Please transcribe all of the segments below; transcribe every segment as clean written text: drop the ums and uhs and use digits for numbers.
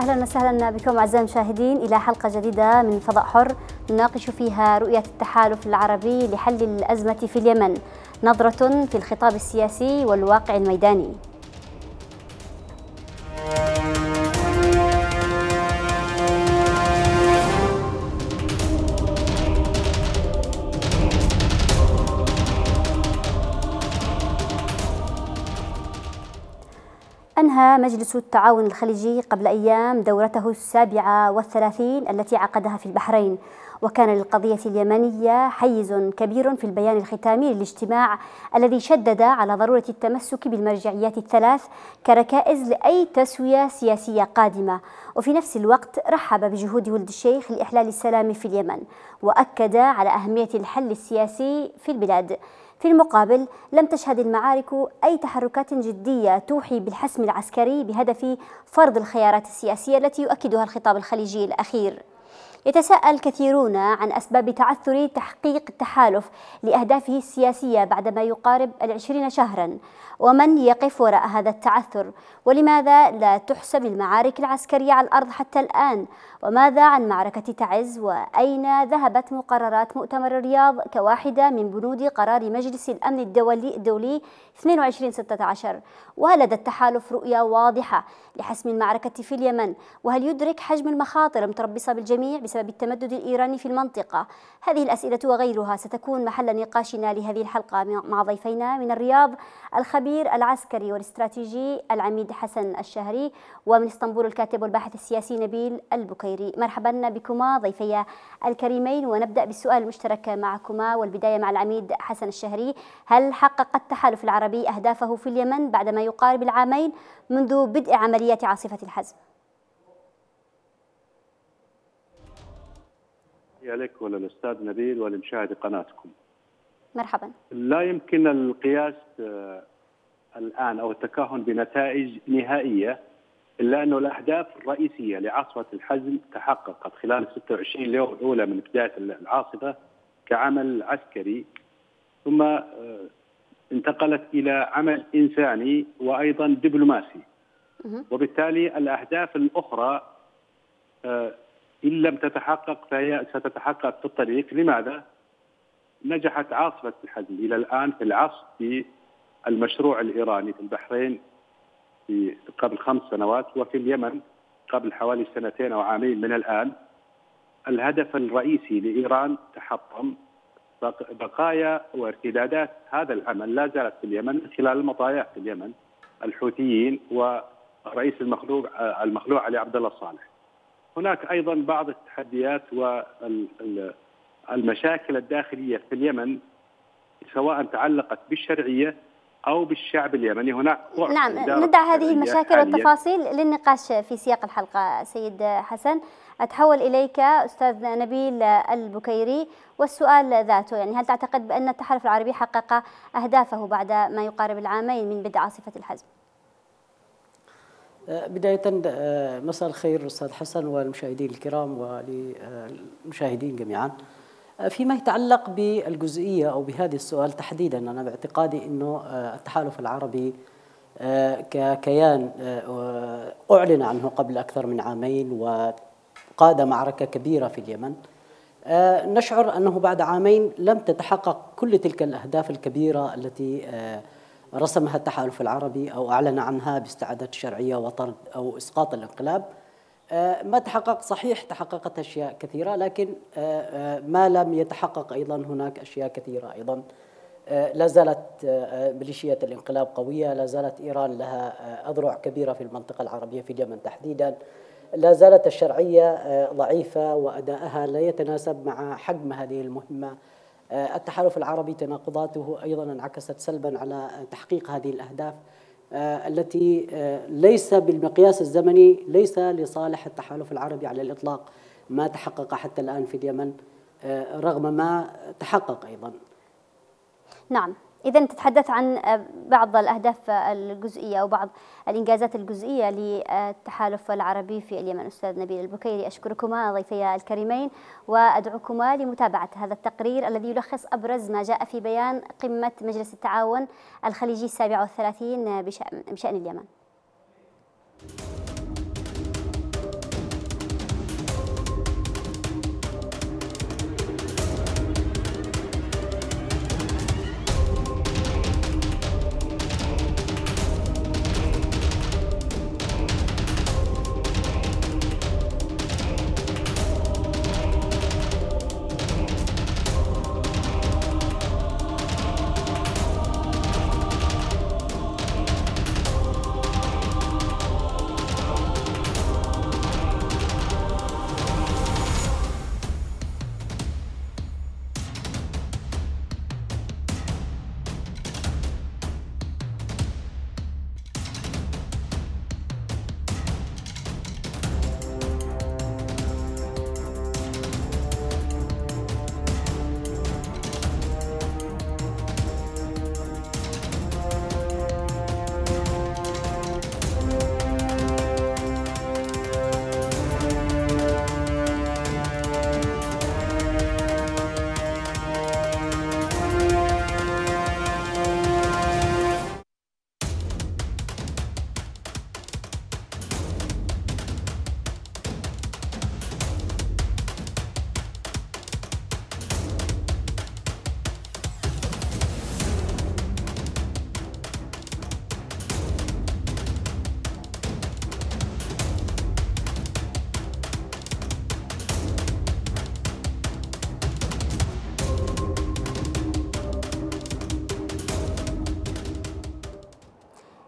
أهلا وسهلا بكم أعزائي المشاهدين إلى حلقة جديدة من فضاء حر نناقش فيها رؤية التحالف العربي لحل الأزمة في اليمن، نظرة في الخطاب السياسي والواقع الميداني. أنهى مجلس التعاون الخليجي قبل أيام دورته 37 التي عقدها في البحرين، وكان للقضية اليمنية حيز كبير في البيان الختامي للاجتماع الذي شدد على ضرورة التمسك بالمرجعيات الثلاث كركائز لأي تسوية سياسية قادمة، وفي نفس الوقت رحب بجهود ولد الشيخ لإحلال السلام في اليمن، وأكد على أهمية الحل السياسي في البلاد. في المقابل لم تشهد المعارك أي تحركات جدية توحي بالحسم العسكري بهدف فرض الخيارات السياسية التي يؤكدها الخطاب الخليجي الأخير. يتساءل كثيرون عن أسباب تعثر تحقيق التحالف لأهدافه السياسية بعدما يقارب 20 شهرا، ومن يقف وراء هذا التعثر، ولماذا لا تحسم المعارك العسكرية على الأرض حتى الآن، وماذا عن معركة تعز، وأين ذهبت مقررات مؤتمر الرياض كواحدة من بنود قرار مجلس الأمن الدولي 22/16، وهل لدى التحالف رؤية واضحة لحسم المعركة في اليمن، وهل يدرك حجم المخاطر المتربصة بالجميع بسبب التمدد الإيراني في المنطقة؟ هذه الأسئلة وغيرها ستكون محل نقاشنا لهذه الحلقة مع ضيفينا من الرياض الخبير العسكري والاستراتيجي العميد حسن الشهري، ومن اسطنبول الكاتب والباحث السياسي نبيل البكيري. مرحبا بكما ضيفي الكريمين، ونبدأ بالسؤال المشترك معكما، والبداية مع العميد حسن الشهري. هل حقق التحالف العربي أهدافه في اليمن بعدما يقارب العامين منذ بدء عمليات عاصفة الحزم؟ عليك وللأستاذ نبيل ولمشاهدي قناتكم. مرحبا. لا يمكن القياس الآن أو التكهن بنتائج نهائية، إلا أنه الأهداف الرئيسية لعاصفة الحزم تحققت خلال 26 اليوم الأولى من بداية العاصفة كعمل عسكري، ثم انتقلت إلى عمل إنساني وأيضا دبلوماسي. وبالتالي الأهداف الأخرى إن لم تتحقق فهي ستتحقق في الطريق. لماذا؟ نجحت عاصفة الحزم إلى الآن في العصف في المشروع الإيراني في البحرين قبل 5 سنوات، وفي اليمن قبل حوالي 2 أو عامين من الآن. الهدف الرئيسي لإيران تحطم. بقايا وارتدادات هذا العمل لا زالت في اليمن من خلال المطايا في اليمن، الحوثيين ورئيس المخلوع علي عبد الله الصالح. هناك أيضا بعض التحديات والمشاكل الداخلية في اليمن، سواء تعلقت بالشرعية أو بالشعب اليمني. هناك نعم، ندع هذه المشاكل والتفاصيل للنقاش في سياق الحلقة. سيد حسن، أتحول إليك أستاذ نبيل البكيري، والسؤال ذاته، يعني هل تعتقد بأن التحالف العربي حقق أهدافه بعد ما يقارب العامين من بدء عاصفة الحزم؟ بداية مساء الخير أستاذ حسن والمشاهدين الكرام وللمشاهدين جميعا. فيما يتعلق بالجزئية أو بهذا السؤال تحديدا، أنا باعتقادي أنه التحالف العربي ككيان أعلن عنه قبل أكثر من عامين وقاد معركة كبيرة في اليمن. نشعر أنه بعد عامين لم تتحقق كل تلك الأهداف الكبيرة التي رسمها التحالف العربي أو أعلن عنها باستعادة الشرعية وطرد أو إسقاط الانقلاب. ما تحقق صحيح، تحققت أشياء كثيرة، لكن ما لم يتحقق أيضا هناك أشياء كثيرة أيضا. لا زالت ميليشيات الانقلاب قوية، لا زالت إيران لها أذرع كبيرة في المنطقة العربية في اليمن تحديدا، لا زالت الشرعية ضعيفة وأداءها لا يتناسب مع حجم هذه المهمة. التحالف العربي تناقضاته أيضا انعكست سلبا على تحقيق هذه الأهداف التي ليس بالمقياس الزمني ليس لصالح التحالف العربي على الإطلاق ما تحقق حتى الآن في اليمن، رغم ما تحقق أيضا. نعم، إذا تتحدث عن بعض الأهداف الجزئية أو بعض الإنجازات الجزئية للتحالف العربي في اليمن. أستاذ نبيل البكيري، أشكركما ضيفي الكريمين، وأدعوكما لمتابعة هذا التقرير الذي يلخص أبرز ما جاء في بيان قمة مجلس التعاون الخليجي 37 بشأن اليمن.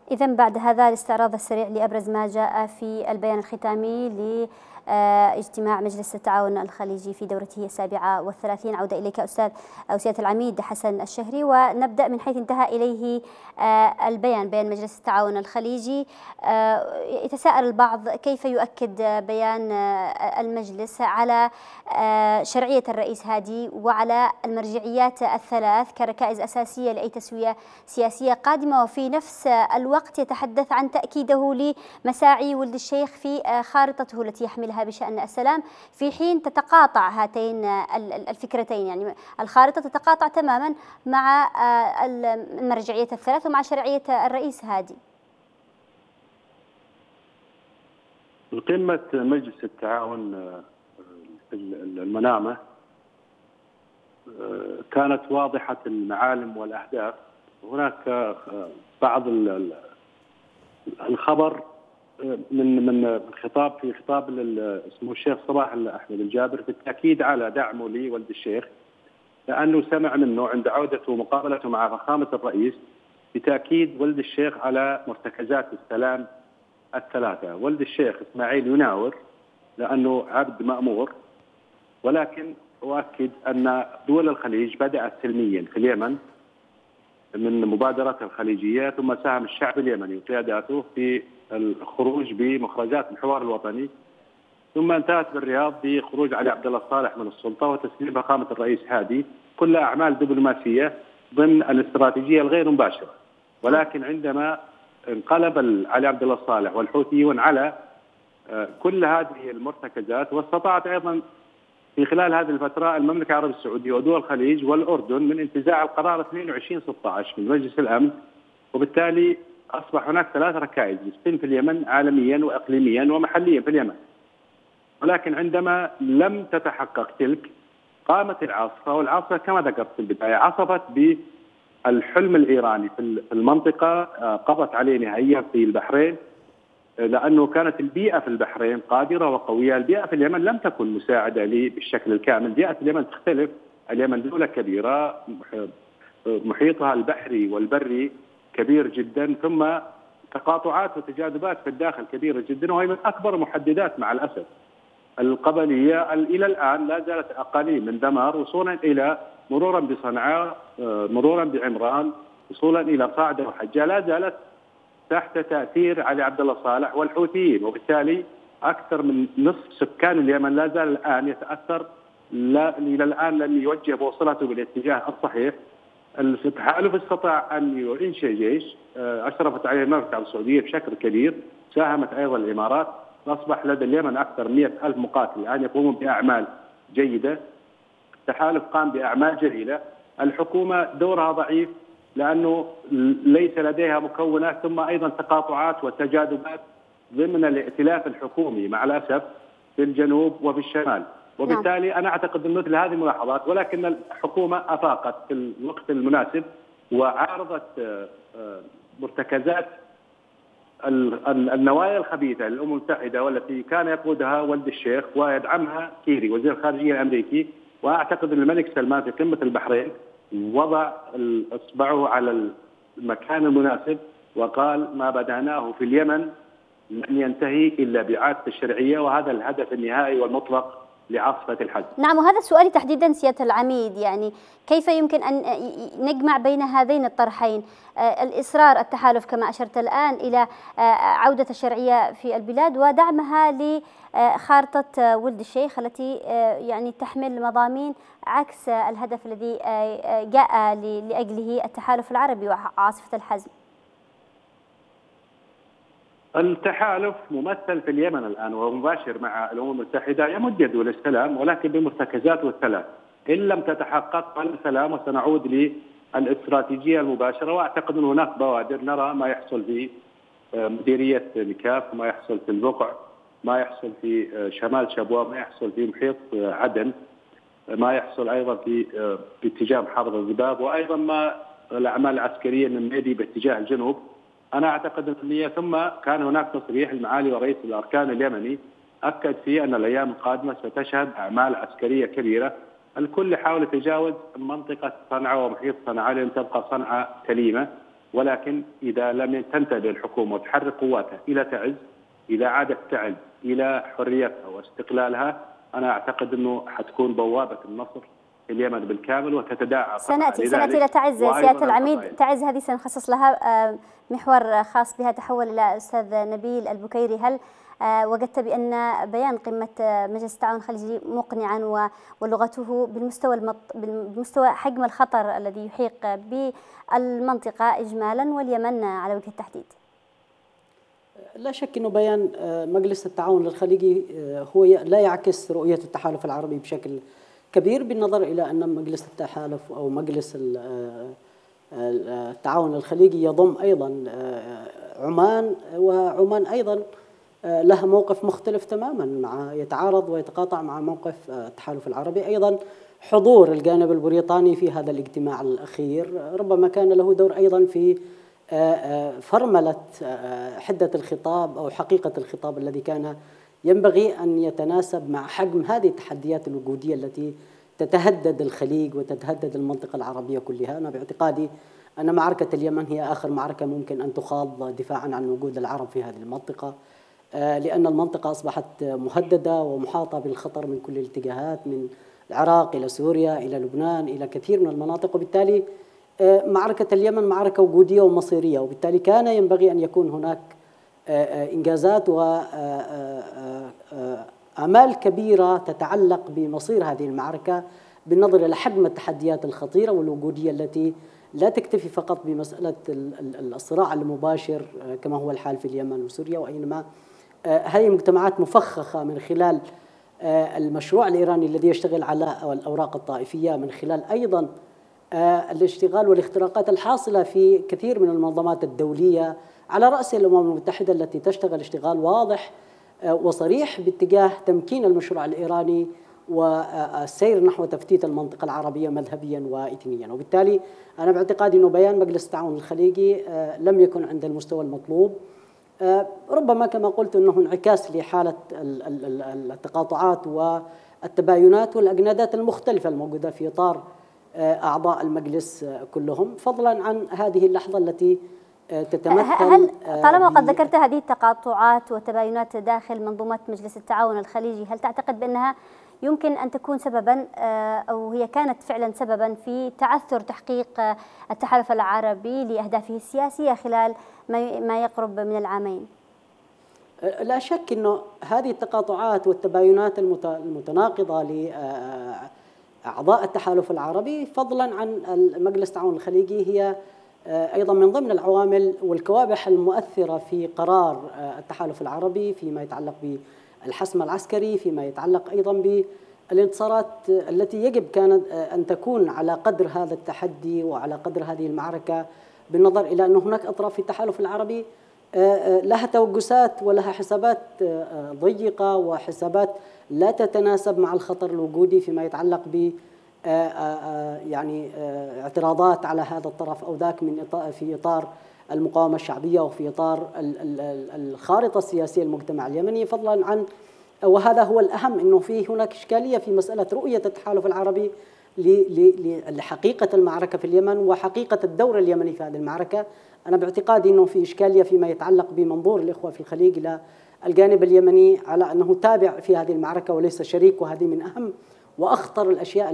إذا بعد هذا الاستعراض السريع لأبرز ما جاء في البيان الختامي لاجتماع مجلس التعاون الخليجي في دورته 37، عودة إليك أستاذ أو سيادة العميد حسن الشهري، ونبدأ من حيث انتهى إليه بيان مجلس التعاون الخليجي. يتساءل البعض كيف يؤكد بيان المجلس على شرعية الرئيس هادي وعلى المرجعيات الثلاث كركائز أساسية لأي تسوية سياسية قادمة، وفي نفس الوقت يتحدث عن تأكيده لمساعي ولد الشيخ في خارطته التي يحملها بشأن السلام، في حين تتقاطع هاتين الفكرتين، يعني الخارطة تتقاطع تماما مع المرجعية الثلاث ومع شرعية الرئيس هادي. قمة مجلس التعاون المنامة كانت واضحة المعالم والأهداف. هناك بعض الخبر من خطاب في خطاب اسمه الشيخ صباح أحمد الجابر في التأكيد على دعمه لولد الشيخ، لأنه سمع منه عند عودته ومقابلته مع فخامة الرئيس بتأكيد ولد الشيخ على مرتكزات السلام الثلاثة. ولد الشيخ إسماعيل يناور لأنه عبد مأمور، ولكن أؤكد أن دول الخليج بدأت سلميا في اليمن من مبادرات الخليجية، ثم ساهم الشعب اليمني وقياداته في الخروج بمخرجات الحوار الوطني، ثم انتهت بالرياض بخروج علي عبد الله صالح من السلطة وتسليم فخامة الرئيس هادي، كلها أعمال دبلوماسية ضمن الاستراتيجية الغير مباشرة. ولكن عندما انقلب علي عبد الله صالح والحوثيون على كل هذه المرتكزات، واستطاعت أيضا في خلال هذه الفترة المملكة العربية السعودية ودول الخليج والأردن من انتزاع القرار 22/16 من مجلس الأمن، وبالتالي أصبح هناك 3 ركائز في اليمن عالميا وإقليميا ومحليا في اليمن. ولكن عندما لم تتحقق تلك قامت العاصفة، والعاصفة كما ذكرت في البداية عصفت بالحلم الإيراني في المنطقة، قضت عليه نهائيا في البحرين، لأنه كانت البيئة في البحرين قادرة وقوية. البيئة في اليمن لم تكن مساعدة لي بالشكل الكامل. بيئة اليمن تختلف، اليمن دولة كبيرة محيطها البحري والبري كبير جدا، ثم تقاطعات وتجاذبات في الداخل كبيرة جدا، وهي من أكبر محددات مع الأسف القبلية. إلى الآن لا زالت أقاليم من دمار وصولا إلى مرورا بصنعاء، مرورا بعمران، وصولا إلى صعدة وحجة، لا زالت تحت تأثير علي عبد الله صالح والحوثيين، وبالتالي أكثر من نصف سكان اليمن لا زال الآن يتأثر، إلى الآن لم يوجه بوصلته بالاتجاه الصحيح. التحالف استطاع أن ينشئ جيش أشرفت عليه المملكة العربية السعودية بشكل كبير، ساهمت أيضا الإمارات، أصبح لدى اليمن أكثر من 100,000 مقاتل الآن يقومون بأعمال جيدة. التحالف قام بأعمال جليلة. الحكومة دورها ضعيف لأنه ليس لديها مكونات، ثم أيضا تقاطعات وتجاذبات ضمن الائتلاف الحكومي مع الأسف في الجنوب وفي الشمال. وبالتالي أنا أعتقد أن مثل هذه الملاحظات، ولكن الحكومة أفاقت في الوقت المناسب وعارضت مرتكزات النوايا الخبيثة للأمم المتحدة والتي كان يقودها ولد الشيخ ويدعمها كيري وزير الخارجية الأمريكي. وأعتقد أن الملك سلمان في قمة البحرين وضع إصبعه على المكان المناسب وقال ما بدأناه في اليمن لن ينتهي إلا بإعادة الشرعية، وهذا الهدف النهائي والمطلق لعاصفة الحج. نعم، وهذا سؤالي تحديدا سيادة العميد، يعني كيف يمكن أن نجمع بين هذين الطرحين، الإصرار التحالف كما أشرت الآن إلى عودة الشرعية في البلاد ودعمها لخارطة ولد الشيخ التي يعني تحمل مضامين عكس الهدف الذي جاء لأجله التحالف العربي وعاصفة الحزم؟ التحالف ممثل في اليمن الآن وهو مباشر مع الأمم المتحدة، يمد يده للسلام ولكن بمرتكزاته الثلاث. إن لم تتحقق السلام وسنعود للاستراتيجية المباشرة، وأعتقد أن هناك بوادر. نرى ما يحصل في مديرية نكاف، ما يحصل في البقع، ما يحصل في شمال شبوة، ما يحصل في محيط عدن، ما يحصل أيضا في باتجاه محافظة الضباب، وأيضا ما الأعمال العسكرية من ميدي باتجاه الجنوب. أنا أعتقد أن ثم كان هناك تصريح المعالي ورئيس الأركان اليمني أكد فيه أن الأيام القادمة ستشهد أعمال عسكرية كبيرة. الكل حاول يتجاوز منطقة صنعاء ومحيط صنعاء لأن تبقى صنعاء سليمة، ولكن إذا لم تنتبه الحكومة وتحرك قواتها إلى تعز، إذا عادت تعز إلى حريتها واستقلالها، أنا أعتقد أنه حتكون بوابة النصر في اليمن بالكامل وتتداعى. سنأتي إلى تعز سيادة العميد. تعز هذه سنخصص لها محور خاص بها. تحول إلى أستاذ نبيل البكيري، هل وجدت بأن بيان قمة مجلس التعاون الخليجي مقنعا ولغته بمستوى حجم الخطر الذي يحيق بالمنطقة إجمالا واليمن على وجه التحديد؟ لا شك أنه بيان مجلس التعاون الخليجي هو لا يعكس رؤية التحالف العربي بشكل كبير، بالنظر إلى أن مجلس التحالف أو مجلس التعاون الخليجي يضم أيضا عمان، وعمان أيضا لها موقف مختلف تماما، يتعارض ويتقاطع مع موقف التحالف العربي. أيضا حضور الجانب البريطاني في هذا الاجتماع الأخير ربما كان له دور أيضا في فرملة حدة الخطاب أو حقيقة الخطاب الذي كان ينبغي أن يتناسب مع حجم هذه التحديات الوجودية التي تتهدد الخليج وتتهدد المنطقة العربية كلها. أنا باعتقادي أن معركة اليمن هي آخر معركة ممكن أن تخاض دفاعا عن وجود العرب في هذه المنطقة، لأن المنطقة أصبحت مهددة ومحاطة بالخطر من كل الاتجاهات، من العراق إلى سوريا إلى لبنان إلى كثير من المناطق، وبالتالي معركة اليمن معركة وجودية ومصيرية، وبالتالي كان ينبغي أن يكون هناك إنجازات وآمال كبيرة تتعلق بمصير هذه المعركة بالنظر إلى حجم التحديات الخطيرة والوجودية التي لا تكتفي فقط بمسألة الصراع المباشر كما هو الحال في اليمن وسوريا، وإنما هذه مجتمعات مفخخة من خلال المشروع الإيراني الذي يشتغل على الأوراق الطائفية، من خلال أيضا الاشتغال والاختراقات الحاصلة في كثير من المنظمات الدولية على رأس الأمم المتحدة التي تشتغل اشتغال واضح وصريح باتجاه تمكين المشروع الإيراني والسير نحو تفتيت المنطقة العربية مذهبيا وإثنيا. وبالتالي أنا باعتقادي أنه بيان مجلس التعاون الخليجي لم يكن عند المستوى المطلوب، ربما كما قلت أنه انعكاس لحالة التقاطعات والتباينات والأجندات المختلفة الموجودة في إطار أعضاء المجلس كلهم، فضلا عن هذه اللحظة التي تتمثل. هل طالما قد ذكرت هذه التقاطعات والتباينات داخل منظومة مجلس التعاون الخليجي، هل تعتقد بأنها يمكن أن تكون سببا أو هي كانت فعلا سببا في تعثر تحقيق التحالف العربي لأهدافه السياسية خلال ما يقرب من العامين؟ لا شك أنه هذه التقاطعات والتباينات المتناقضة لأعضاء التحالف العربي فضلا عن مجلس التعاون الخليجي هي أيضا من ضمن العوامل والكوابح المؤثرة في قرار التحالف العربي فيما يتعلق بالحسم العسكري، فيما يتعلق أيضا بالانتصارات التي يجب كانت أن تكون على قدر هذا التحدي وعلى قدر هذه المعركة، بالنظر إلى أن هناك أطراف في التحالف العربي لها توجسات ولها حسابات ضيقة وحسابات لا تتناسب مع الخطر الوجودي فيما يتعلق ب يعني اعتراضات على هذا الطرف أو ذاك في إطار المقاومة الشعبية وفي إطار الخارطة السياسية للمجتمع اليمني، فضلا عن وهذا هو الأهم أنه في هناك إشكالية في مسألة رؤية التحالف العربي لحقيقة المعركة في اليمن وحقيقة الدور اليمني في هذه المعركة. أنا باعتقادي أنه في إشكالية فيما يتعلق بمنظور الإخوة في الخليج إلى الجانب اليمني على أنه تابع في هذه المعركة وليس شريك، وهذه من أهم وأخطر الأشياء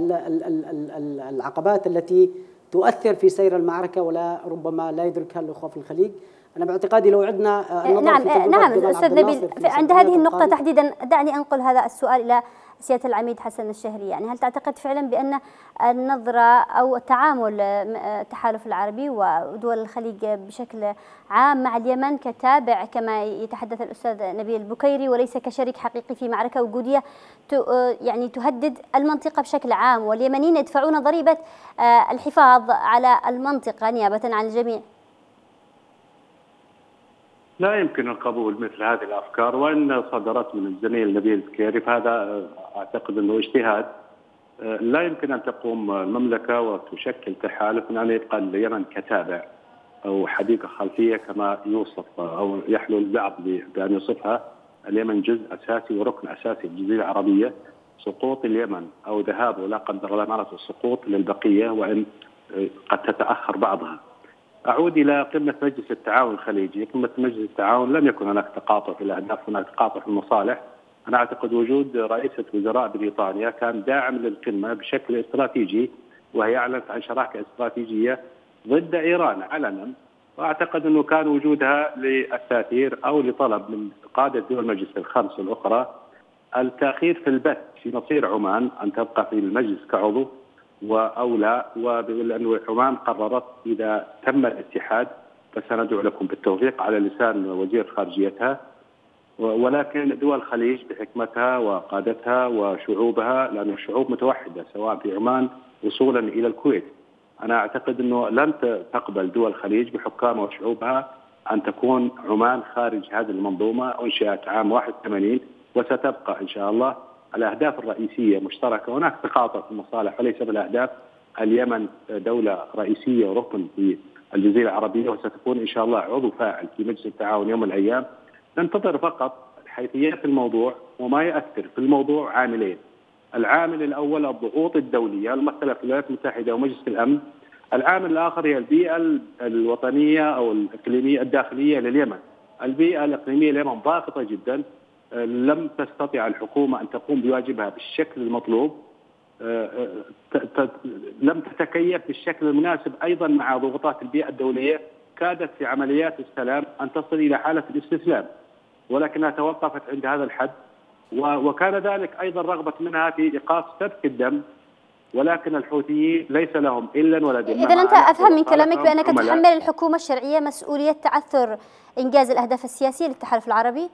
العقبات التي تؤثر في سير المعركة ولا ربما لا يدركها الأخوة في الخليج. أنا باعتقادي لو عدنا نعم أستاذ نبيل، عند هذه النقطة تحديدا دعني أنقل هذا السؤال إلى سيادة العميد حسن الشهري. يعني هل تعتقد فعلا بأن النظرة أو تعامل التحالف العربي ودول الخليج بشكل عام مع اليمن كتابع كما يتحدث الأستاذ نبيل البكيري وليس كشريك حقيقي في معركة وجودية يعني تهدد المنطقة بشكل عام، واليمنيين يدفعون ضريبة الحفاظ على المنطقة نيابة عن الجميع؟ لا يمكن القبول مثل هذه الافكار، وان صدرت من الزميل نبيل البكيري فهذا اعتقد انه اجتهاد. لا يمكن ان تقوم المملكه وتشكل تحالف ان يبقى اليمن كتابع او حديقه خلفيه كما يوصف او يحلو البعض بان يوصفها. اليمن جزء اساسي وركن اساسي للجزيره العربيه. سقوط اليمن او ذهابه لا قدر الله معناته السقوط للبقيه، وان قد تتاخر بعضها. أعود إلى قمة مجلس التعاون الخليجي. قمة مجلس التعاون لم يكن هناك تقاطع في الأهداف، هناك تقاطع في المصالح. أنا أعتقد وجود رئيسة وزراء بريطانيا كان داعم للقمة بشكل استراتيجي، وهي أعلنت عن شراكة استراتيجية ضد إيران علنا، وأعتقد أنه كان وجودها للتأثير أو لطلب من قادة دول المجلس الخمس الأخرى التأخير في البث في مصير عمان أن تبقى في المجلس كعضو أو لا، ولأن عمان قررت إذا تم الاتحاد فسندعو لكم بالتوفيق على لسان وزير خارجيتها. ولكن دول الخليج بحكمتها وقادتها وشعوبها، لأن الشعوب متوحدة سواء في عمان وصولا إلى الكويت، أنا أعتقد أنه لن تقبل دول الخليج بحكامها وشعوبها أن تكون عمان خارج هذه المنظومة. أنشئت عام 81 وستبقى إن شاء الله. الأهداف الرئيسية مشتركة، هناك تقاطع في المصالح وليس بالأهداف. اليمن دولة رئيسية وركن في الجزيرة العربية، وستكون إن شاء الله عضو فاعل في مجلس التعاون يوم من الأيام. ننتظر فقط حيثيات الموضوع وما يؤثر في الموضوع عاملين. العامل الأول الضغوط الدولية الممثلة في الولايات المتحدة ومجلس الأمن. العامل الآخر هي البيئة الوطنية أو الإقليمية الداخلية لليمن. البيئة الإقليمية لليمن ضاغطة جدا، لم تستطع الحكومة أن تقوم بواجبها بالشكل المطلوب، لم تتكيف بالشكل المناسب أيضا مع ضغوطات البيئة الدولية. كادت في عمليات السلام أن تصل إلى حالة الاستسلام، ولكنها توقفت عند هذا الحد، وكان ذلك أيضا رغبة منها في إيقاف سفك الدم. ولكن الحوثيين ليس لهم إلا ولا ذمة. إذا أنت أفهم من كلامك بأنك تحمل الحكومة الشرعية مسؤولية تعثر إنجاز الأهداف السياسية للتحالف العربي؟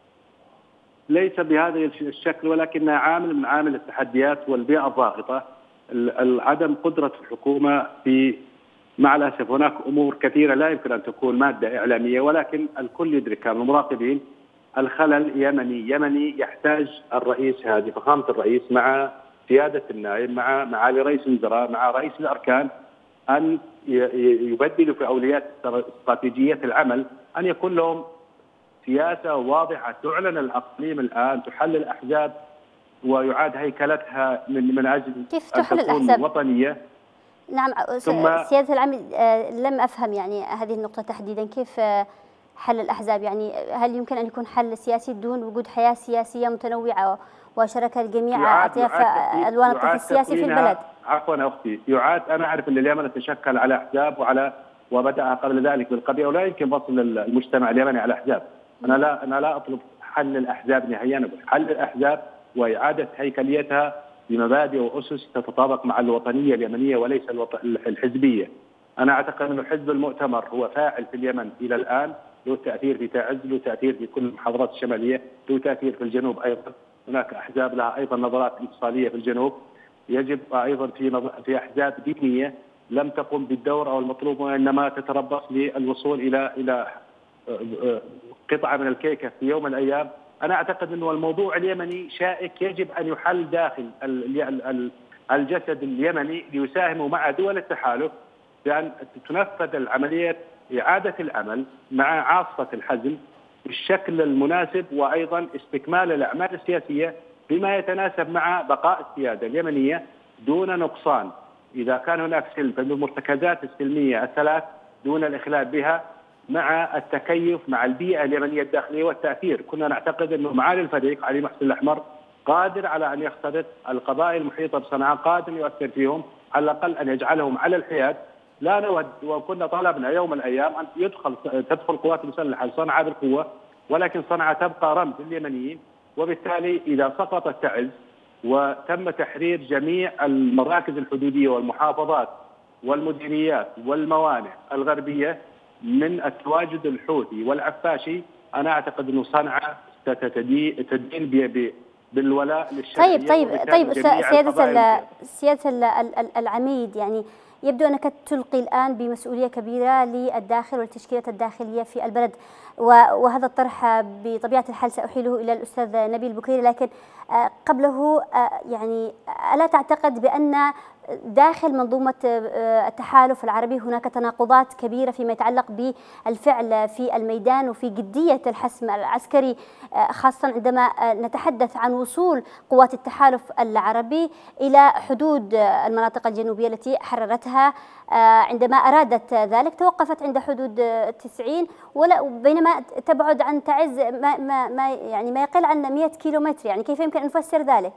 ليس بهذا الشكل، ولكنها عامل من عامل التحديات والبيئة الضاغطة. عدم قدرة الحكومة في، مع الأسف هناك أمور كثيرة لا يمكن أن تكون مادة إعلامية، ولكن الكل يدركها من المراقبين. الخلل يمني يحتاج الرئيس هذه فخامة الرئيس مع سيادة النائب مع معالي رئيس الوزراء مع رئيس الأركان أن يبدلوا في أولويات استراتيجية العمل، أن يكون لهم سياسة واضحة تعلن الأقليم الآن، تحل الأحزاب ويعاد هيكلتها من أجل كيف أن تحل تكون الأحزاب؟ وطنية. نعم سيادة العميد، لم أفهم يعني هذه النقطة تحديدا. كيف حل الأحزاب؟ يعني هل يمكن أن يكون حل سياسي دون وجود حياة سياسية متنوعة وشركة الجميع أطياف ألوان الطيف السياسي في البلد؟ عفوا أختي، أنا أعرف أن اليمن تشكل على أحزاب وبدأ قبل ذلك بالقبيلة، ولا يمكن فصل المجتمع اليمني على أحزاب. أنا لا أطلب حل الأحزاب نهائيا، حل الأحزاب وإعادة هيكليتها بمبادئ وأسس تتطابق مع الوطنية اليمنية وليس الحزبية. أنا أعتقد أن حزب المؤتمر هو فاعل في اليمن إلى الآن، له تأثير في تعز، له تأثير في كل المحافظات الشمالية، له تأثير في الجنوب أيضا. هناك أحزاب لها أيضا نظرات انفصالية في الجنوب. يجب أيضا في أحزاب دينية لم تقم بالدور أو المطلوب، وإنما تتربص للوصول إلى قطعة من الكيكة في يوم من الأيام. أنا أعتقد أنه الموضوع اليمني شائك، يجب أن يحل داخل الجسد اليمني ليساهموا مع دول التحالف بأن تنفذ العملية إعادة العمل مع عاصفة الحزم بالشكل المناسب، وأيضا استكمال الأعمال السياسية بما يتناسب مع بقاء السيادة اليمنية دون نقصان. إذا كان هناك سلم فالمرتكزات السلمية الثلاث دون الإخلال بها، مع التكيف مع البيئة اليمنية الداخلية والتأثير. كنا نعتقد أنه معالي الفريق علي محسن الأحمر قادر على أن يخترق القبائل المحيطة بصنعاء، قادر يؤثر فيهم، على الأقل أن يجعلهم على الحياد. لا نود، وكنا طلبنا يوم من الأيام أن تدخل قوات المسلحة لصنعاء بالقوة، ولكن صنعاء تبقى رمز لليمنيين. وبالتالي إذا سقطت تعز وتم تحرير جميع المراكز الحدودية والمحافظات والمديريات والموانئ الغربية من التواجد الحوثي والعفاشي، أنا أعتقد أنه صنعاء ستدين بالولاء للشرعية. طيب سيادة العميد، يعني يبدو أنك تلقي الآن بمسؤولية كبيرة للداخل والتشكيلات الداخلية في البلد، وهذا الطرح بطبيعة الحال سأحيله إلى الأستاذ نبيل بكيري. لكن قبله يعني ألا تعتقد بأن داخل منظومة التحالف العربي هناك تناقضات كبيرة فيما يتعلق بالفعل في الميدان وفي جدية الحسم العسكري، خاصة عندما نتحدث عن وصول قوات التحالف العربي إلى حدود المناطق الجنوبية التي حررتها. عندما أرادت ذلك توقفت عند حدود 90، بينما تبعد عن تعز ما يقل عن 100 كيلومتر. يعني كيف يمكن أن نفسر ذلك؟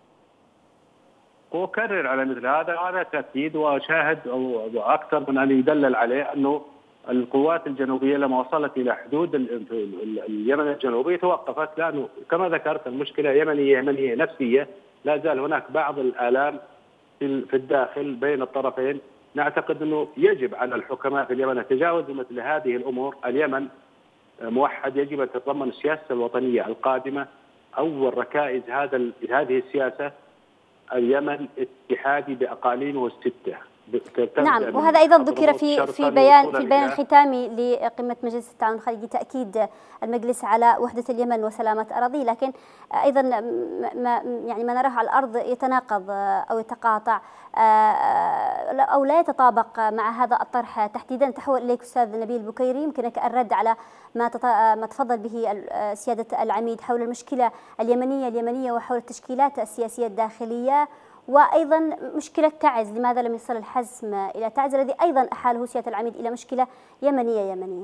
أكرر على مثل هذا تأكيد، وشاهد وأكثر من أن يدلل عليه أنه القوات الجنوبية لما وصلت إلى حدود اليمن الجنوبي توقفت، لأنه كما ذكرت المشكلة يمنية نفسية، لا زال هناك بعض الآلام في الداخل بين الطرفين. نعتقد أنه يجب على الحكماء في اليمن تجاوز مثل هذه الأمور. اليمن موحد، يجب أن تتضمن السياسة الوطنية القادمة. أول ركائز هذه السياسة اليمن اتحادي بأقاليمه الستة. نعم، وهذا أيضا ذكر في البيان الختامي لقمة مجلس التعاون الخليجي، تأكيد المجلس على وحدة اليمن وسلامة أراضيه. لكن أيضا ما نراه على الأرض يتناقض أو يتقاطع أو لا يتطابق مع هذا الطرح تحديدا. تحول إليك أستاذ نبيل بكيري، يمكنك الرد على ما تفضل به سيادة العميد حول المشكلة اليمنية وحول التشكيلات السياسية الداخلية، وأيضا مشكلة تعز. لماذا لم يصل الحزم إلى تعز الذي أيضا أحاله سيادة العميد إلى مشكلة يمنية؟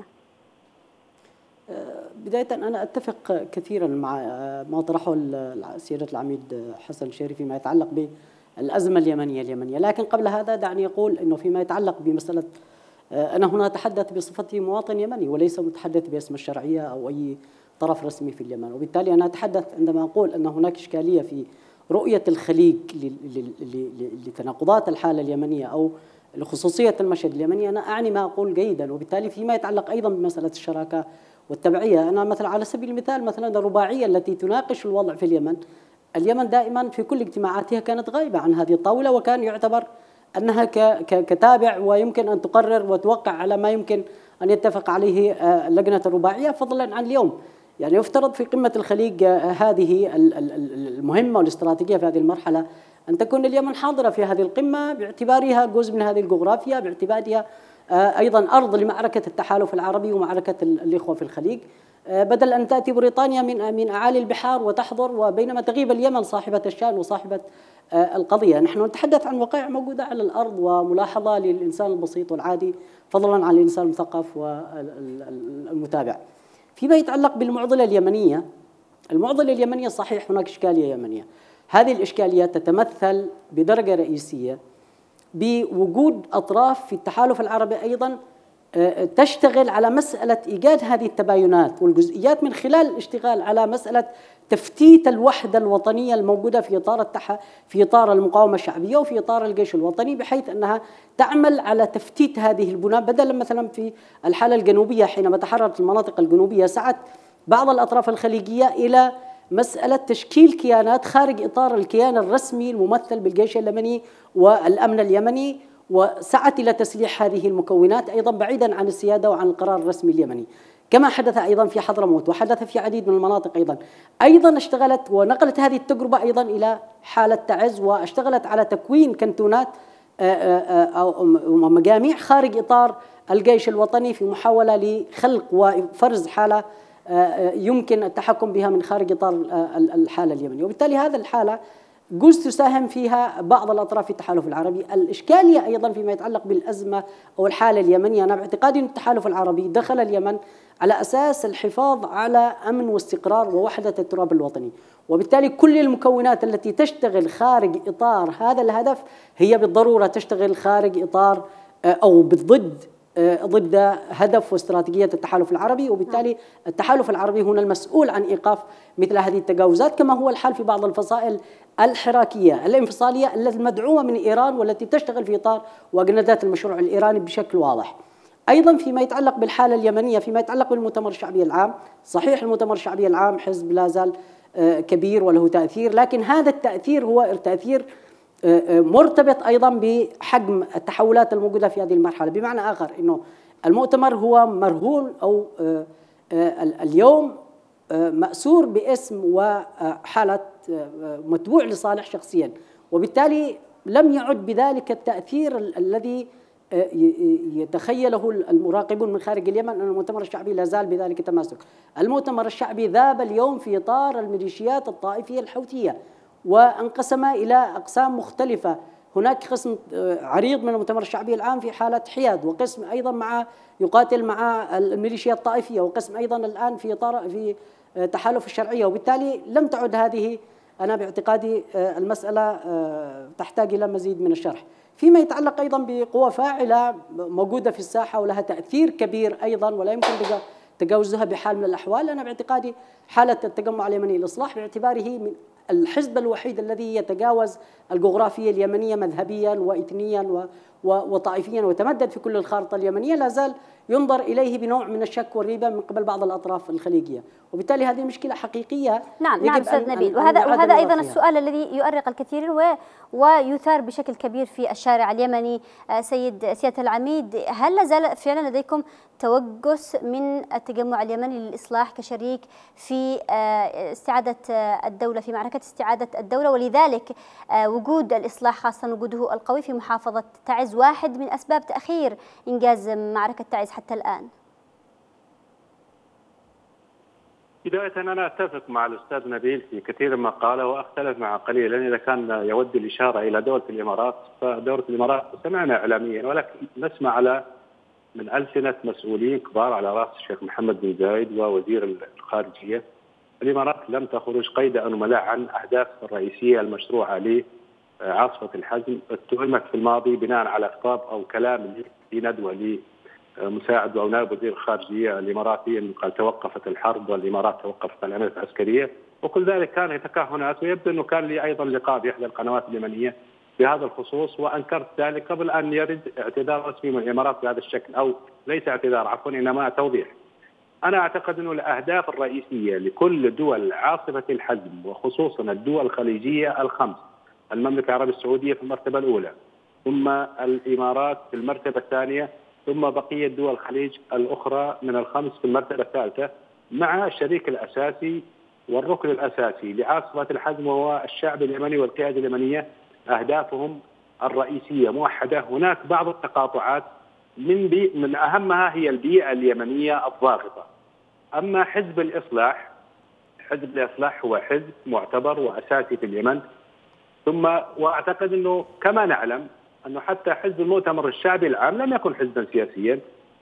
بداية أنا أتفق كثيرا مع ما طرحه سيادة العميد حسن الشهري فيما يتعلق بالأزمة اليمنية، لكن قبل هذا دعني أقول أنه فيما يتعلق بمسألة، أنا هنا أتحدث بصفتي مواطن يمني وليس متحدث باسم الشرعية أو أي طرف رسمي في اليمن، وبالتالي أنا أتحدث عندما أقول أن هناك إشكالية في رؤية الخليج لتناقضات الحالة اليمنية أو لخصوصية المشهد اليمني، أنا أعني ما أقول جيدا. وبالتالي فيما يتعلق أيضا بمسألة الشراكة والتبعية، أنا مثلا على سبيل المثال مثلا الرباعية التي تناقش الوضع في اليمن دائما في كل اجتماعاتها كانت غائبة عن هذه الطاولة، وكان يعتبر أنها كتابع ويمكن أن تقرر وتوقع على ما يمكن أن يتفق عليه لجنة الرباعية، فضلا عن اليوم. يعني يفترض في قمة الخليج هذه المهمة والاستراتيجية في هذه المرحلة أن تكون اليمن حاضرة في هذه القمة باعتبارها جزء من هذه الجغرافيا، باعتبارها أيضا أرض لمعركة التحالف العربي ومعركة الإخوة في الخليج، بدل أن تأتي بريطانيا من أعالي البحار وتحضر، وبينما تغيب اليمن صاحبة الشأن وصاحبة القضية. نحن نتحدث عن وقائع موجودة على الأرض وملاحظة للإنسان البسيط والعادي، فضلا عن الإنسان المثقف والمتابع. فيما يتعلق بالمعضلة اليمنية صحيح هناك إشكالية يمنية. هذه الإشكالية تتمثل بدرجة رئيسية بوجود أطراف في التحالف العربي أيضا تشتغل على مسألة إيجاد هذه التباينات والجزئيات من خلال الاشتغال على مسألة تفتيت الوحدة الوطنية الموجودة في إطار المقاومة الشعبية وفي إطار الجيش الوطني، بحيث أنها تعمل على تفتيت هذه البنى. بدلا مثلا في الحالة الجنوبية حينما تحررت المناطق الجنوبية سعت بعض الأطراف الخليجية إلى مسألة تشكيل كيانات خارج إطار الكيان الرسمي الممثل بالجيش اليمني والأمن اليمني، وسعت إلى تسليح هذه المكونات أيضا بعيدا عن السيادة وعن القرار الرسمي اليمني، كما حدث أيضا في حضرموت وحدث في عديد من المناطق. أيضا اشتغلت ونقلت هذه التجربة أيضا إلى حالة تعز، واشتغلت على تكوين كنتونات أو مجاميع خارج إطار الجيش الوطني في محاولة لخلق وفرز حالة يمكن التحكم بها من خارج إطار الحالة اليمنية. وبالتالي هذا الحالة جزء تساهم فيها بعض الأطراف في التحالف العربي. الإشكالية أيضا فيما يتعلق بالأزمة أو الحالة اليمنية، أنا باعتقادي أن التحالف العربي دخل اليمن على أساس الحفاظ على أمن واستقرار ووحدة التراب الوطني، وبالتالي كل المكونات التي تشتغل خارج إطار هذا الهدف هي بالضرورة تشتغل خارج إطار أو ضد هدف واستراتيجية التحالف العربي. وبالتالي التحالف العربي هنا المسؤول عن إيقاف مثل هذه التجاوزات، كما هو الحال في بعض الفصائل الحراكية الانفصالية التي مدعومة من إيران والتي تشتغل في إطار وأجندات المشروع الإيراني بشكل واضح. أيضا فيما يتعلق بالحالة اليمنية، فيما يتعلق بالمؤتمر الشعبي العام، صحيح المؤتمر الشعبي العام حزب لا زال كبير وله تأثير، لكن هذا التأثير هو تأثير مرتبط أيضا بحجم التحولات الموجودة في هذه المرحلة. بمعنى آخر أنه المؤتمر هو مرهون أو اليوم مأسور باسم وحالة متبوع لصالح شخصيا، وبالتالي لم يعد بذلك التأثير الذي يتخيله المراقبون من خارج اليمن أن المؤتمر الشعبي لا زال بذلك تماسك. المؤتمر الشعبي ذاب اليوم في إطار الميليشيات الطائفية الحوثية وانقسم إلى أقسام مختلفة. هناك قسم عريض من المؤتمر الشعبي الآن في حالة حياد، وقسم أيضا يقاتل مع الميليشيا الطائفية، وقسم أيضا الآن في تحالف الشرعية. وبالتالي لم تعد هذه، أنا باعتقادي المسألة تحتاج إلى مزيد من الشرح. فيما يتعلق أيضا بقوى فاعلة موجودة في الساحة ولها تأثير كبير أيضا ولا يمكن تجاوزها بحال من الأحوال، أنا باعتقادي حالة التجمع اليمني للإصلاح باعتباره من الحزب الوحيد الذي يتجاوز الجغرافية اليمنية مذهبيا وإثنيا وطائفيا ويتمدد في كل الخارطة اليمنية، لا زال ينظر إليه بنوع من الشك والريبة من قبل بعض الأطراف الخليجية، وبالتالي هذه مشكلة حقيقية. نعم أستاذ نبيل، وهذا أيضا السؤال الذي يؤرق الكثير ويثار بشكل كبير في الشارع اليمني. سيادة العميد، هل لا زال فعلا لديكم توجس من التجمع اليمني للإصلاح كشريك في استعادة الدولة، في معركة استعادة الدولة، ولذلك وجود الإصلاح خاصة وجوده القوي في محافظة تعز واحد من أسباب تأخير إنجاز معركة تعز حتى الآن؟ بداية أنا أتفق مع الأستاذ نبيل في كثير ما قاله وأختلف معه قليلا. إذا كان يود الإشارة إلى دولة الإمارات، فدولة الإمارات سمعنا إعلاميا، ولكن نسمع من ألسنة مسؤولين كبار على رأس الشيخ محمد بن زايد ووزير الخارجية، الإمارات لم تخرج قيد أنملة عن أهداف الرئيسية المشروعة لعاصفة الحزم. اتهمت في الماضي بناء على خطاب أو كلام في ندوة مساعد أو نائب وزير الخارجية الإماراتي أنه قال توقفت الحرب والإمارات توقفت العملية العسكرية، وكل ذلك كان تكهنات. ويبدو أنه كان لي أيضا لقاء بإحدى القنوات اليمنية بهذا الخصوص، وأنكرت ذلك قبل أن يرد اعتذار رسمي من الإمارات بهذا الشكل، أو ليس اعتذار عفوا إنما توضيح. أنا أعتقد أنه الأهداف الرئيسية لكل دول عاصفة الحزم وخصوصا الدول الخليجية الخمس، المملكة العربية السعودية في المرتبة الأولى، ثم الإمارات في المرتبة الثانية، ثم بقية دول الخليج الأخرى من الخمس في المرتبة الثالثة، مع الشريك الأساسي والركن الأساسي لعاصفة الحزم وهو الشعب اليمني والقيادة اليمنية. أهدافهم الرئيسية موحدة. هناك بعض التقاطعات من أهمها هي البيئة اليمنية الضاغطة. أما حزب الإصلاح هو حزب معتبر وأساسي في اليمن. ثم وأعتقد أنه كما نعلم أنه حتى حزب المؤتمر الشعبي العام لم يكن حزبا سياسيا،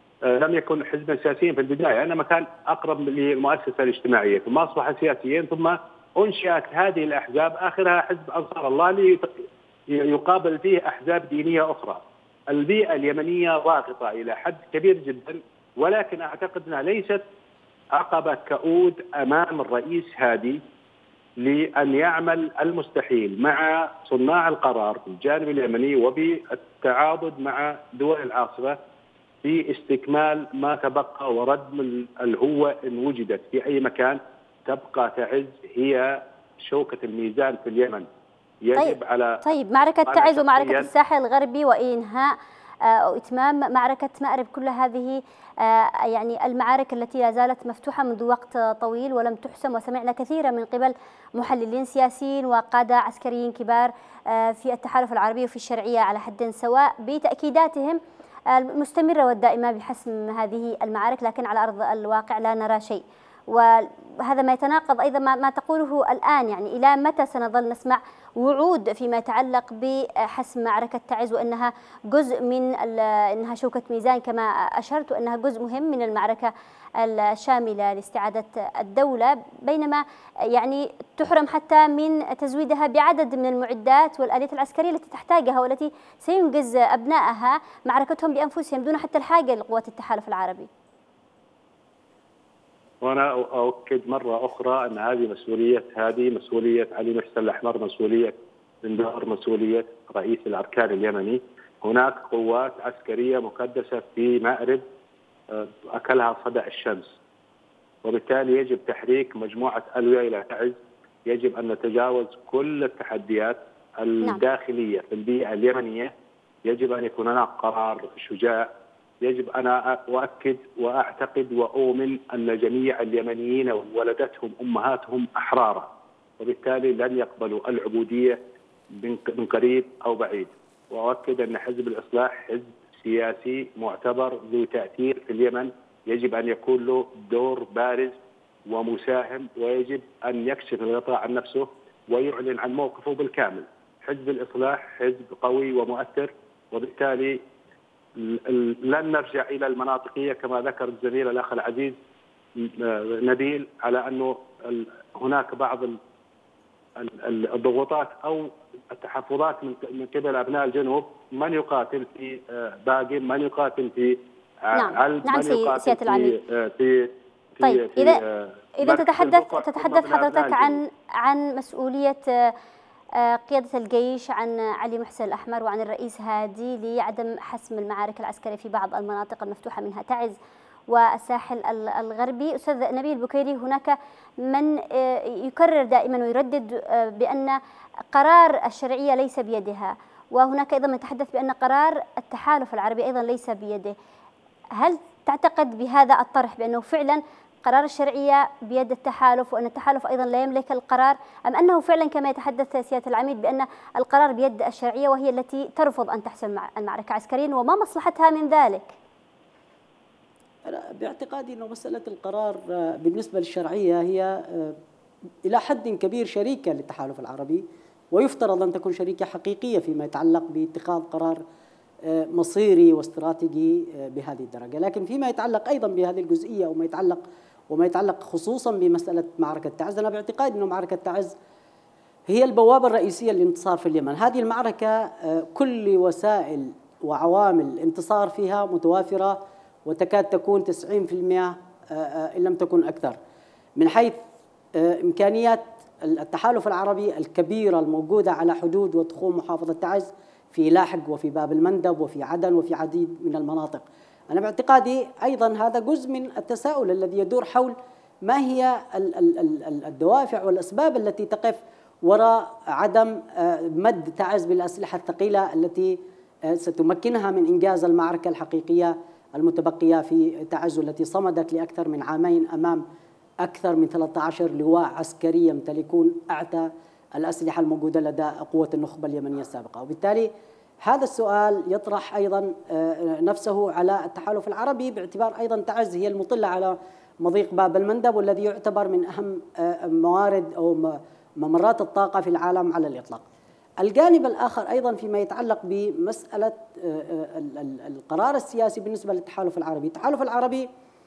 في البداية، إنما كان أقرب للمؤسسة الاجتماعية، ثم أصبح سياسيا، ثم أنشئت هذه الأحزاب آخرها حزب أنصار الله يقابل فيه أحزاب دينية أخرى. البيئة اليمنية ضاغطة إلى حد كبير جدا، ولكن أعتقد أنها ليست عقبة كؤود أمام الرئيس هادي لأن يعمل المستحيل مع صناع القرار في الجانب اليمني وبالتعاضد مع دول العاصفة في استكمال ما تبقى وردم الهوة إن وجدت في أي مكان. تبقى تعز هي شوكة الميزان في اليمن. يجب طيب معركة تعز ومعركة الساحل الغربي وإنهاء أو إتمام معركة مأرب، كل هذه يعني المعارك التي لا زالت مفتوحة منذ وقت طويل ولم تحسم، وسمعنا كثيرا من قبل محللين سياسيين وقادة عسكريين كبار في التحالف العربي وفي الشرعية على حد سواء بتأكيداتهم المستمرة والدائمة بحسم هذه المعارك، لكن على أرض الواقع لا نرى شيء. وهذا ما يتناقض أيضا ما تقوله الآن، يعني إلى متى سنظل نسمع وعود فيما يتعلق بحسم معركة تعز وأنها جزء من أنها شوكة ميزان كما أشرت، وأنها جزء مهم من المعركة الشاملة لاستعادة الدولة، بينما يعني تحرم حتى من تزويدها بعدد من المعدات والآليات العسكرية التي تحتاجها والتي سينجز أبنائها معركتهم بأنفسهم دون حتى الحاجة لقوات التحالف العربي. وأنا أؤكد مرة أخرى أن هذه مسؤولية علي محسن الأحمر، مسؤولية بندار، مسؤولية رئيس الأركان اليمني. هناك قوات عسكرية مكدسة في مأرب أكلها صدأ الشمس، وبالتالي يجب تحريك مجموعة ألوية إلى تعز. يجب أن نتجاوز كل التحديات الداخلية في البيئة اليمنية. يجب أن يكون هناك قرار شجاع. يجب أنا أؤكد وأعتقد وأؤمن أن جميع اليمنيين ولدتهم أمهاتهم أحرارا، وبالتالي لن يقبلوا العبودية من قريب أو بعيد. وأؤكد أن حزب الإصلاح حزب سياسي معتبر ذو تأثير في اليمن، يجب أن يكون له دور بارز ومساهم، ويجب أن يكشف الغطاء عن نفسه ويعلن عن موقفه بالكامل. حزب الإصلاح حزب قوي ومؤثر، وبالتالي لن نرجع إلى المناطقية كما ذكر الزميل الأخ العزيز نبيل، على أنه هناك بعض الضغوطات أو التحفظات من قبل أبناء الجنوب، من يقاتل في باقم، من يقاتل في علب، نعم من يقاتل سيادة العميد. في طيب إذا تتحدث حضرتك عن مسؤولية قيادة الجيش، عن علي محسن الأحمر وعن الرئيس هادي لعدم حسم المعارك العسكرية في بعض المناطق المفتوحة منها تعز والساحل الغربي. أستاذ نبيل بكيري، هناك من يكرر دائما ويردد بأن قرار الشرعية ليس بيدها، وهناك أيضا من يتحدث بأن قرار التحالف العربي أيضا ليس بيده. هل تعتقد بهذا الطرح بأنه فعلا قرار الشرعية بيد التحالف، وأن التحالف أيضا لا يملك القرار، أم أنه فعلا كما يتحدث سيادة العميد بأن القرار بيد الشرعية وهي التي ترفض أن تحسم المعركة عسكريا، وما مصلحتها من ذلك؟ أنا باعتقادي أنه مسألة القرار بالنسبة للشرعية هي إلى حد كبير شريكة للتحالف العربي، ويفترض أن تكون شريكة حقيقية فيما يتعلق باتخاذ قرار مصيري واستراتيجي بهذه الدرجة. لكن فيما يتعلق أيضا بهذه الجزئية وما يتعلق خصوصا بمسألة معركة تعز، أنا باعتقادي أنه معركة تعز هي البوابة الرئيسية للانتصار في اليمن. هذه المعركة كل وسائل وعوامل الانتصار فيها متوافرة، وتكاد تكون 90% إن لم تكن أكثر، من حيث إمكانيات التحالف العربي الكبيرة الموجودة على حدود وتخوم محافظة تعز في لاحق وفي باب المندب وفي عدن وفي عديد من المناطق. أنا باعتقادي أيضا هذا جزء من التساؤل الذي يدور حول ما هي الدوافع والأسباب التي تقف وراء عدم مد تعز بالأسلحة الثقيلة التي ستمكنها من إنجاز المعركة الحقيقية المتبقية في تعز، التي صمدت لأكثر من عامين أمام أكثر من 13 لواء عسكري يمتلكون أعتى الأسلحة الموجودة لدى قوة النخبة اليمنية السابقة. وبالتالي هذا السؤال يطرح أيضا نفسه على التحالف العربي، باعتبار أيضا تعز هي المطلة على مضيق باب المندب، والذي يعتبر من أهم موارد أو ممرات الطاقة في العالم على الإطلاق. الجانب الآخر أيضا فيما يتعلق بمسألة القرار السياسي بالنسبة للتحالف العربي، التحالف العربي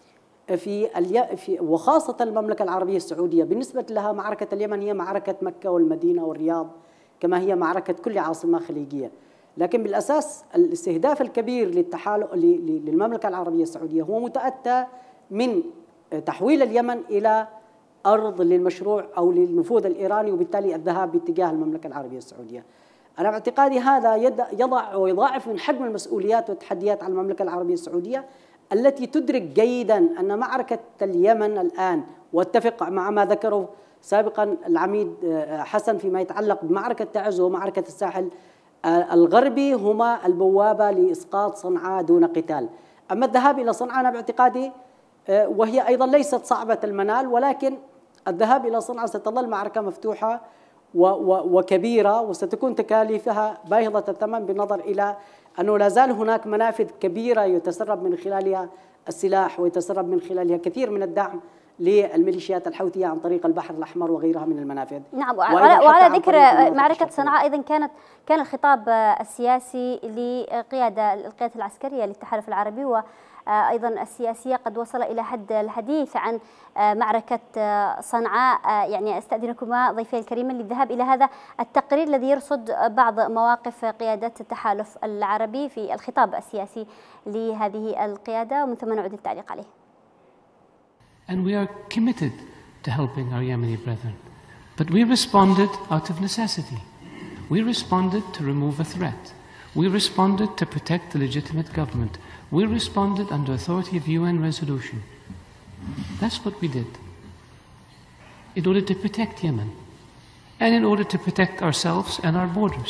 وخاصة المملكة العربية السعودية بالنسبة لها معركة اليمن هي معركة مكة والمدينة والرياض، كما هي معركة كل عاصمة خليجية. لكن بالأساس الاستهداف الكبير للمملكة العربية السعودية هو متأتى من تحويل اليمن إلى أرض للمشروع أو للنفوذ الإيراني، وبالتالي الذهاب باتجاه المملكة العربية السعودية. أنا باعتقادي هذا يضع ويضاعف من حجم المسؤوليات والتحديات على المملكة العربية السعودية، التي تدرك جيدا أن معركة اليمن الآن، واتفق مع ما ذكره سابقا العميد حسن فيما يتعلق بمعركة تعز ومعركة الساحل الغربي، هما البوابة لإسقاط صنعاء دون قتال. أما الذهاب إلى صنعاء أنا باعتقادي وهي أيضا ليست صعبة المنال، ولكن الذهاب إلى صنعاء ستظل معركة مفتوحة وكبيرة، وستكون تكاليفها باهظة الثمن بالنظر إلى أنه لا زال هناك منافذ كبيرة يتسرب من خلالها السلاح ويتسرب من خلالها كثير من الدعم للميليشيات الحوثية عن طريق البحر الأحمر وغيرها من المنافذ. نعم، وعلى ذكر معركة صنعاء أيضا كان الخطاب السياسي للقيادة العسكرية للتحالف العربي وأيضا السياسية قد وصل إلى حد الحديث عن معركة صنعاء. يعني أستأذنكما ضيفي الكريمين للذهاب إلى هذا التقرير الذي يرصد بعض مواقف قيادة التحالف العربي في الخطاب السياسي لهذه القيادة، ومن ثم نعود للتعليق عليه. And we are committed to helping our Yemeni brethren. But we responded out of necessity. We responded to remove a threat. We responded to protect the legitimate government. We responded under authority of UN resolution. That's what we did. In order to protect Yemen. And in order to protect ourselves and our borders.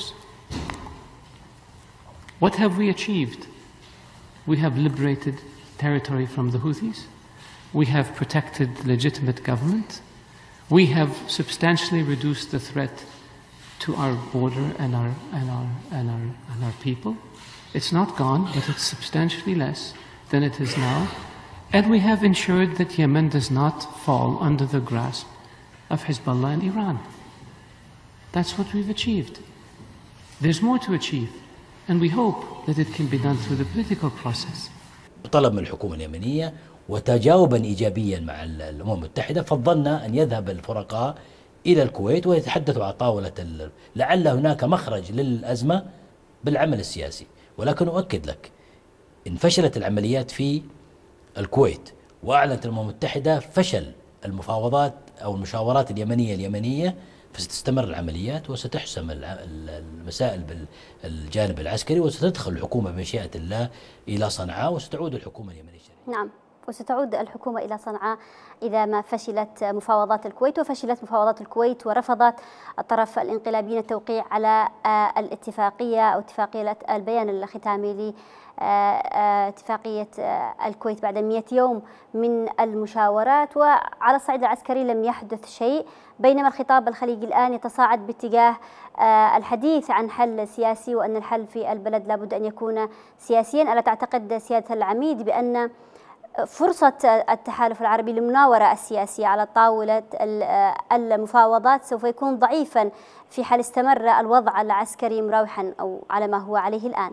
What have we achieved? We have liberated territory from the Houthis. We have protected legitimate government. We have substantially reduced the threat to our border and our people. It's not gone, but it's substantially less than it is now. And we have ensured that Yemen does not fall under the grasp of Hezbollah and Iran. That's what we've achieved. There's more to achieve, and we hope that it can be done through the political process. طلب من الحكومة اليمنية وتجاوبا إيجابيا مع الأمم المتحدة، فضلنا أن يذهب الفرقاء إلى الكويت ويتحدثوا على طاولة لعل هناك مخرج للأزمة بالعمل السياسي. ولكن أؤكد لك إن فشلت العمليات في الكويت وأعلنت الأمم المتحدة فشل المفاوضات أو المشاورات اليمنية فستستمر العمليات وستحسم المسائل بالجانب العسكري، وستدخل الحكومة بمشيئة الله إلى صنعاء، وستعود الحكومة اليمنية الشرعية. نعم، وستعود الحكومة إلى صنعاء إذا ما فشلت مفاوضات الكويت. وفشلت مفاوضات الكويت ورفضت الطرف الانقلابيين التوقيع على الاتفاقية أو اتفاقية البيان الختامي اتفاقية الكويت بعد 100 يوم من المشاورات. وعلى الصعيد العسكري لم يحدث شيء، بينما الخطاب الخليجي الآن يتصاعد باتجاه الحديث عن حل سياسي، وأن الحل في البلد لابد أن يكون سياسيا. ألا تعتقد سيادة العميد بأن فرصة التحالف العربي للمناورة السياسية على طاولة المفاوضات سوف يكون ضعيفا في حال استمر الوضع العسكري مراوحا أو على ما هو عليه الآن؟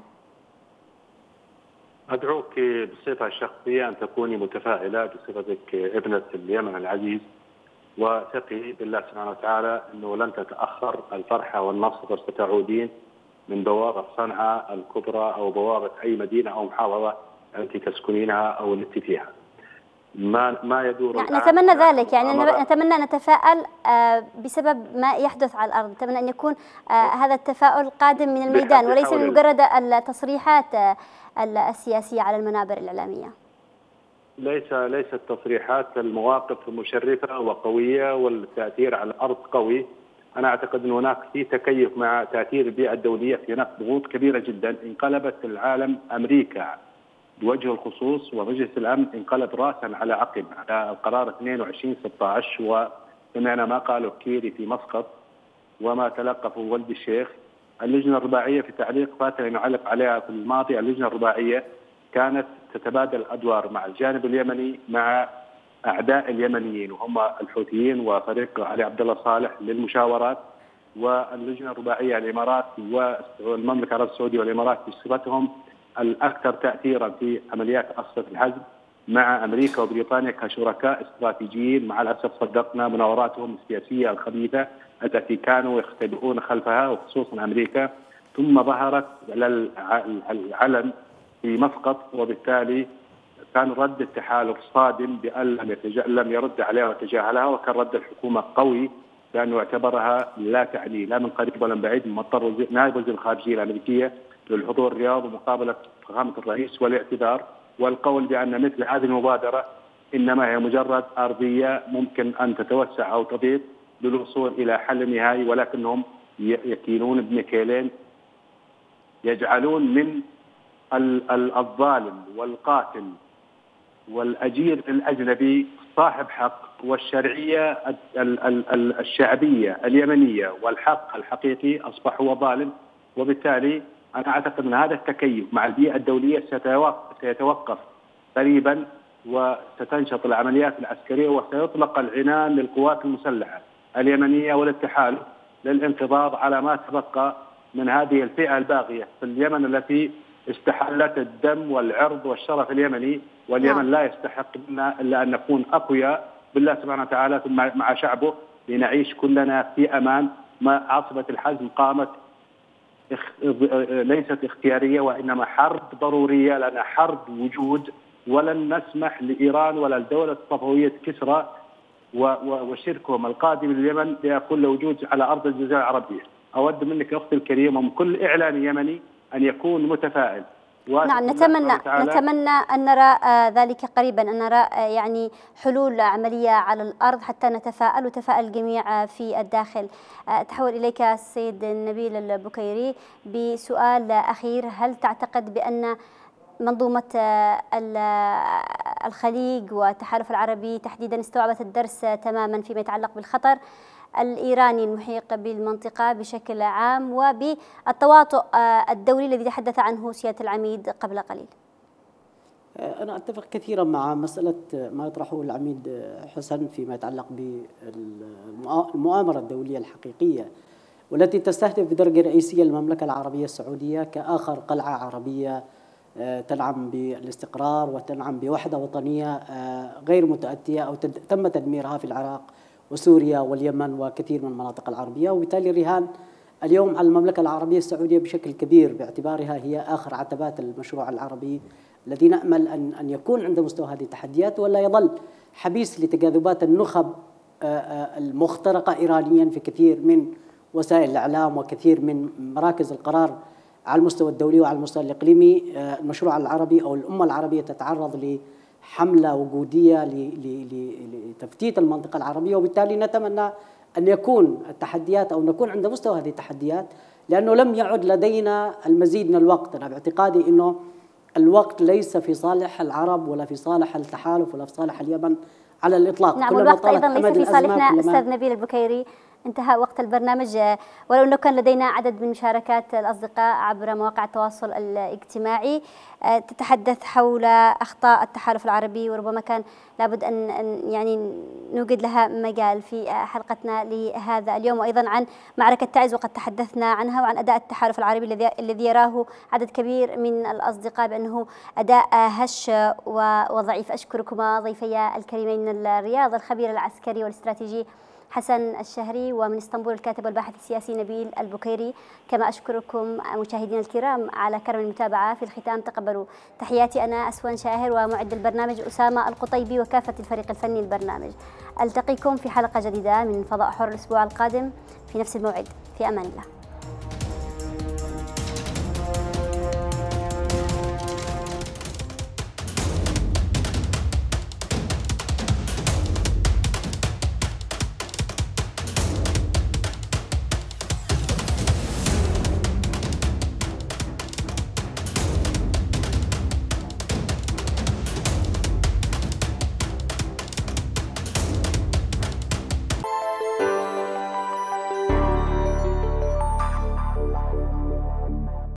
أدعوك بصفة شخصية أن تكوني متفائلة بصفتك ابنة اليمن العزيز، وثقي بالله سبحانه وتعالى أنه لن تتأخر الفرحة والنصر، وستعودين من بوابة صنعاء الكبرى أو بوابة أي مدينة أو محافظة أنت تسكنينها أو التي فيها. ما يدور يعني نتمنى ذلك، يعني نتمنى أن نتفائل بسبب ما يحدث على الأرض. نتمنى أن يكون هذا التفاؤل قادم من الميدان وليس من مجرد التصريحات السياسية على المنابر الإعلامية. ليست تصريحات، المواقف مشرفة وقوية والتأثير على الأرض قوي. أنا أعتقد أن هناك في تكيف مع تأثير البيئة الدولية، في هناك ضغوط كبيرة جدا. انقلبت العالم أمريكا بوجه الخصوص، ومجلس الأمن انقلب رأسا على عقب على القرار 22/16، وسمعنا ما قاله كيري في مسقط وما تلقفه ولد الشيخ. اللجنة الرباعية في تعليق فاتن نعلق عليها في الماضي، اللجنة الرباعية كانت تتبادل الأدوار مع الجانب اليمني مع أعداء اليمنيين وهم الحوثيين وفريق علي عبد الله صالح للمشاورات، واللجنة الرباعية الإمارات والمملكة العربية السعودية والإمارات بصفتهم الأكثر تأثيرا في عمليات أسقف الحزم مع أمريكا وبريطانيا كشركاء استراتيجيين. مع الأسف صدقنا مناوراتهم السياسية الخبيثة التي كانوا يختبئون خلفها، وخصوصا أمريكا، ثم ظهرت العلن في مسقط، وبالتالي كان رد التحالف صادم بأن لم يرد عليها وتجاهلها، وكان رد الحكومة قوي لأنه اعتبرها لا تعني لا من قريب ولا من بعيد مضطر نائب وزير الخارجية الأمريكية للحضور الرياض ومقابلة فخامة الرئيس والاعتذار، والقول بأن مثل هذه المبادرة إنما هي مجرد أرضية ممكن أن تتوسع أو تضيق للوصول إلى حل نهائي، ولكنهم يكيلون بمكيلين، يجعلون من الظالم والقاتل والأجير الأجنبي صاحب حق، والشرعية الشعبية اليمنية والحق الحقيقي أصبح هو ظالم. وبالتالي أنا أعتقد أن هذا التكيف مع البيئة الدولية سيتوقف قريبا، وستنشط العمليات العسكرية وسيطلق العنان للقوات المسلحة اليمنية والتحالف للانقضاض على ما تبقى من هذه الفئة الباغية في اليمن التي استحلت الدم والعرض والشرف اليمني، واليمن لا يستحق منا إلا أن نكون أقوياء بالله سبحانه وتعالى ثم مع شعبه لنعيش كلنا في أمان. ما عاصفة الحزم قامت ليست اختيارية وإنما حرب ضرورية، لأنها حرب وجود، ولن نسمح لإيران ولا الدولة الصفوية كسرى وشركهم القادم لليمن بكل وجود على أرض الجزيرة العربية. أود منك أختي الكريمة ومن كل إعلامي يمني أن يكون متفائل. نعم، نتمنى أن نرى ذلك قريبا، أن نرى يعني حلول عملية على الأرض حتى نتفائل وتفائل الجميع في الداخل. تحول إليك السيد نبيل البكيري بسؤال أخير: هل تعتقد بأن منظومة الخليج والتحالف العربي تحديدا استوعبت الدرس تماما فيما يتعلق بالخطر الإيراني المحيق بالمنطقة بشكل عام وبالتواطؤ الدولي الذي تحدث عنه سيادة العميد قبل قليل؟ أنا أتفق كثيرا مع مسألة ما يطرحه العميد حسن فيما يتعلق بالمؤامرة الدولية الحقيقية والتي تستهدف بدرجة رئيسية المملكة العربية السعودية كآخر قلعة عربية تنعم بالاستقرار وتنعم بوحدة وطنية غير متأتية أو تم تدميرها في العراق وسوريا واليمن وكثير من المناطق العربية، وبالتالي رهان اليوم على المملكة العربية السعودية بشكل كبير باعتبارها هي آخر عتبات المشروع العربي الذي نأمل أن يكون عند مستوى هذه التحديات ولا يظل حبيس لتجاذبات النخب المخترقة إيرانيا في كثير من وسائل الإعلام وكثير من مراكز القرار على المستوى الدولي وعلى المستوى الإقليمي. المشروع العربي أو الأمة العربية تتعرض لحملة وجودية لتفتيت المنطقة العربية، وبالتالي نتمنى أن يكون التحديات أو نكون عند مستوى هذه التحديات، لأنه لم يعد لدينا المزيد من الوقت. أنا باعتقادي أنه الوقت ليس في صالح العرب ولا في صالح التحالف ولا في صالح اليمن على الإطلاق. نعم، والوقت أيضا ليس في صالحنا. أستاذ نبيل البكيري، انتهى وقت البرنامج، ولو أنه كان لدينا عدد من مشاركات الأصدقاء عبر مواقع التواصل الاجتماعي تتحدث حول أخطاء التحالف العربي، وربما كان لابد أن يعني نوجد لها مجال في حلقتنا لهذا اليوم، وأيضا عن معركة تعز وقد تحدثنا عنها، وعن أداء التحالف العربي الذي يراه عدد كبير من الأصدقاء بأنه أداء هش وضعيف. أشكركما ضيفي الكريمين من الرياض الخبير العسكري والاستراتيجي حسن الشهري، ومن اسطنبول الكاتب والباحث السياسي نبيل البكيري. كما أشكركم مشاهدينا الكرام على كرم المتابعة. في الختام تقبلوا تحياتي أنا أسوان شاهر ومعد البرنامج أسامة القطيبي وكافة الفريق الفني البرنامج. ألتقيكم في حلقة جديدة من فضاء حر الأسبوع القادم في نفس الموعد. في أمان الله.